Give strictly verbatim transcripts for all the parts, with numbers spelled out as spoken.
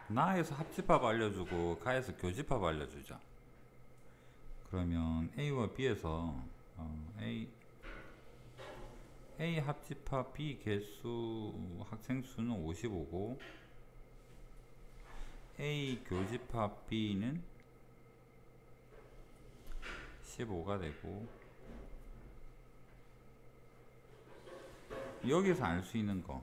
나에서 합집합 알려주고 가에서 교집합 알려주자. 그러면 A와 B에서 어, A A 합집합 B 개수 학생 수는 오십오고 A 교집합 B는 십오가 되고, 여기서 알 수 있는 거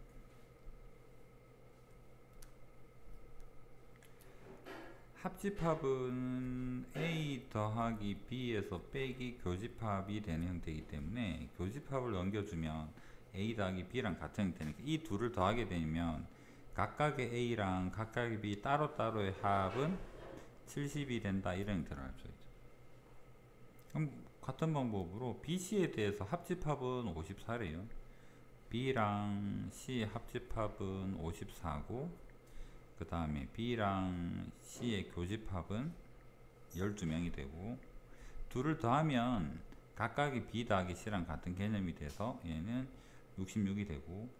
합집합은 A 더하기 B에서 빼기 교집합이 되는 형태이기 때문에 교집합을 넘겨주면 A 더하기 B랑 같은 형태니까 이 둘을 더하게 되면 각각의 A랑 각각의 B 따로따로의 합은 칠십이 된다, 이런 형태로 알 수 있죠. 그럼 같은 방법으로 B, C에 대해서 합집합은 오십사래요. B랑 C 합집합은 오십사고, 그 다음에 B랑 C의 교집합은 열두 명이 되고, 둘을 더하면 각각이 B 더하기 C랑 같은 개념이 돼서 얘는 육십육이 되고,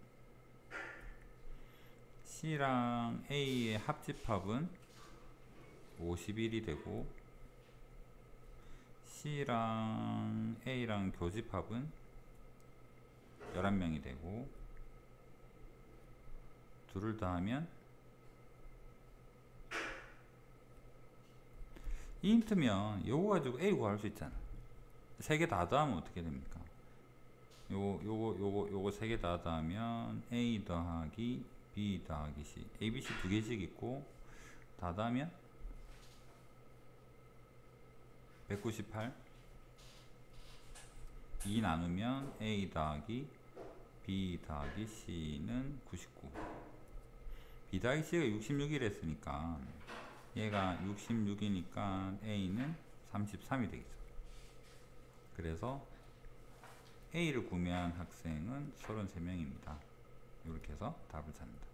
C랑 A의 합집합은 오십일이 되고, C랑 A랑 교집합은 열한 명이 되고, 둘을 더하면 이 힌트면 요거 가지고 A 구할 수 있잖아. 세 개 다 더하면 어떻게 됩니까? 요거 요거 요거 요거 세 개 다 더하면 A 더하기 B 더하기 C, A, B, C 두 개씩 있고 다 더하면 백구십팔. 이 나누면 A 더하기 B 더하기 C는 구십구. B 더하기 C가 육십육이라 했으니까 얘가 육십육이니까 A는 삼십삼이 되겠죠. 그래서 A를 구매한 학생은 삼십삼 명입니다. 이렇게 해서 답을 찾는다.